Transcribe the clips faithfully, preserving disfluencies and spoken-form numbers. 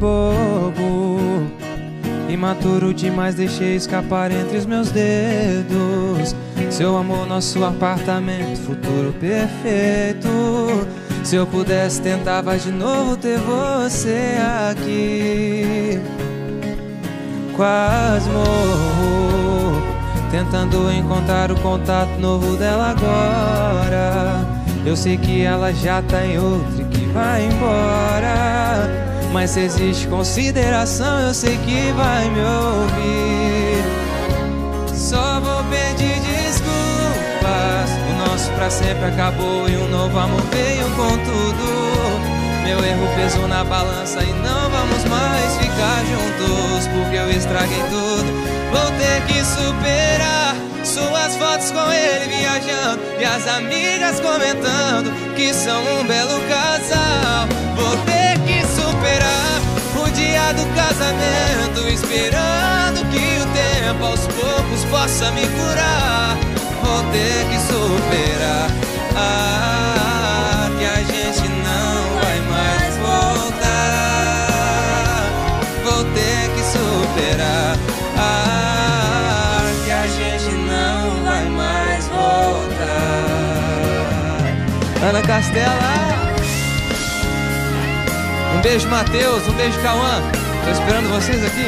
bobo, imaturo demais, deixei escapar entre os meus dedos. Seu amor, nosso apartamento, futuro perfeito. Se eu pudesse, tentava de novo ter você aqui. Quase morro, tentando encontrar o contato novo dela agora. Eu sei que ela já tá em outro e que vai embora, mas se existe consideração, eu sei que vai me ouvir. Só vou pedir desculpas, o nosso pra sempre acabou e um novo amor veio com tudo. Meu erro pesou na balança e não vamos mais ficar juntos, porque eu estraguei tudo. Vou ter que superar suas fotos com ele viajando e as amigas comentando que são um belo casal. Vou ter que superar o dia do casamento, esperando que o tempo aos poucos possa me curar. Vou ter que superar, ah, que a gente não vai mais voltar. Vou ter que superar, ah, que a gente não vai mais voltar. Ana Castela, um beijo Matheus, um beijo Cauã. Tô esperando vocês aqui.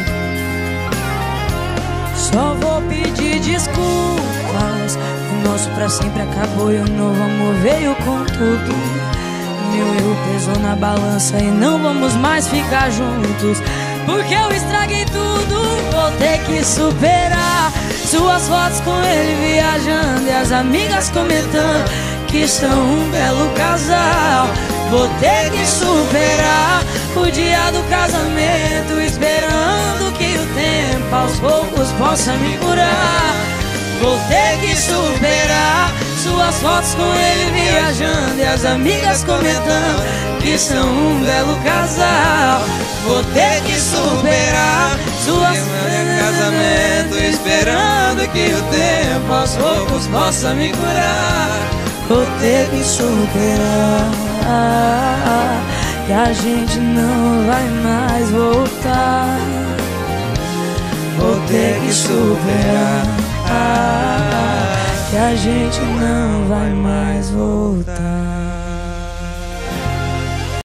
Só vou pedir desculpas, o nosso pra sempre acabou e o novo amor veio com tudo. Meu erro pesou na balança e não vamos mais ficar juntos, porque eu estraguei tudo. Vou ter que superar suas fotos com ele viajando e as amigas comentando que são um belo casal. Vou ter que superar o dia do casamento, esperando que o tempo aos poucos possa me curar. Vou ter que superar suas fotos com ele viajando e as amigas comentando que são um belo casal. Vou ter que superar suas fotos de casamento, esperando que o tempo aos poucos possa me curar. Vou ter que superar, que a gente não vai mais voltar. Vou ter que superar, que a gente não vai mais voltar.